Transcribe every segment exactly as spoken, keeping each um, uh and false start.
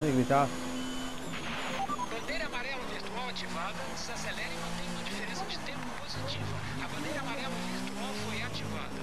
gritar. Bandeira amarela virtual ativada, desacelera e mantém uma diferença de tempo positiva. A bandeira amarela virtual foi ativada.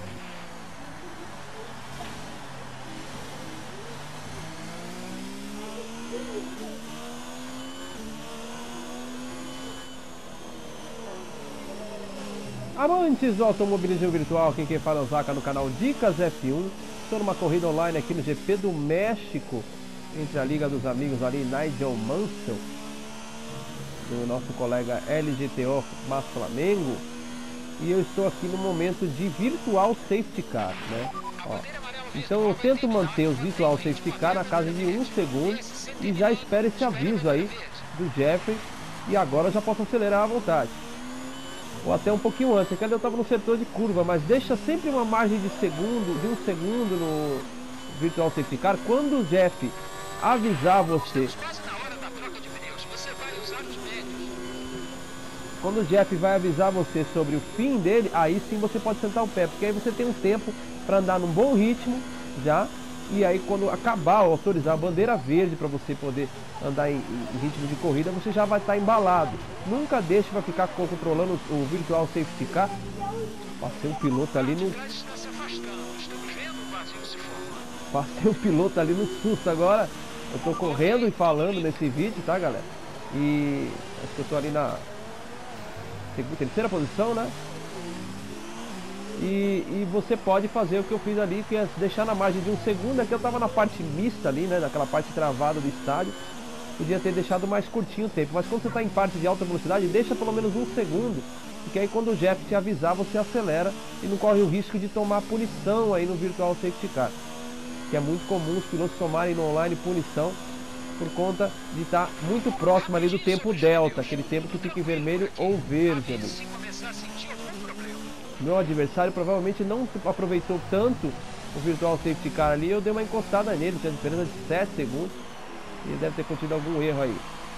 Amantes do automobilismo virtual, quem quem fala é o Zaca no canal Dicas F um. Estou numa corrida online aqui no G P do México, entre a Liga dos Amigos ali, Nigel Mansell, do nosso colega L G T O Mas Flamengo. E eu estou aqui no momento de Virtual Safety Car, né? Ó, então eu tento manter os Virtual Safety Car na casa de um segundo e já espero esse aviso aí do Jeffrey. E agora eu já posso acelerar à vontade. Ou até um pouquinho antes, aqui eu estava no setor de curva, mas deixa sempre uma margem de segundo, de um segundo no Virtual Safety Car. Quando o Jeff avisar você, quando o Jeff vai avisar você sobre o fim dele, aí sim você pode sentar o pé, porque aí você tem um tempo para andar num bom ritmo já. E aí quando acabar, autorizar a bandeira verde para você poder andar em, em ritmo de corrida, você já vai estar embalado. Nunca deixe para ficar controlando o Virtual Safety Car. Passei um piloto ali no... Passei um piloto ali no susto agora. Eu tô correndo e falando nesse vídeo, tá, galera? E acho que eu tô ali na segunda, terceira posição, né? E, e você pode fazer o que eu fiz ali, que é deixar na margem de um segundo. Aqui eu estava na parte mista ali, né, naquela parte travada do estádio. Podia ter deixado mais curtinho o tempo, mas quando você está em parte de alta velocidade, deixa pelo menos um segundo, porque aí quando o Jeff te avisar, você acelera e não corre o risco de tomar punição aí no Virtual Safety Car, que é muito comum os pilotos tomarem no online punição por conta de estar muito próximo ali do tempo delta, aquele tempo que fica em vermelho ou verde ali. Meu adversário provavelmente não aproveitou tanto o Virtual Safety Car ali. Eu dei uma encostada nele, tinha diferença de sete segundos. E ele deve ter cometido algum erro aí.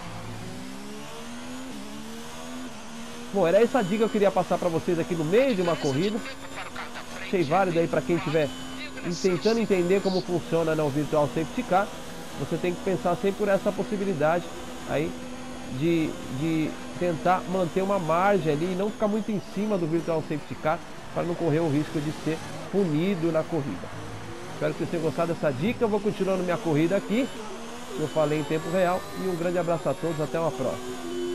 Bom, era essa dica que eu queria passar para vocês aqui no meio de uma corrida. Achei válido aí para quem estiver tentando entender como funciona no Virtual Safety Car. Você tem que pensar sempre por essa possibilidade aí de... de tentar manter uma margem ali e não ficar muito em cima do Virtual Safety Car para não correr o risco de ser punido na corrida. Espero que vocês tenham gostado dessa dica. Eu vou continuando minha corrida aqui, eu falei em tempo real, e um grande abraço a todos, até uma próxima.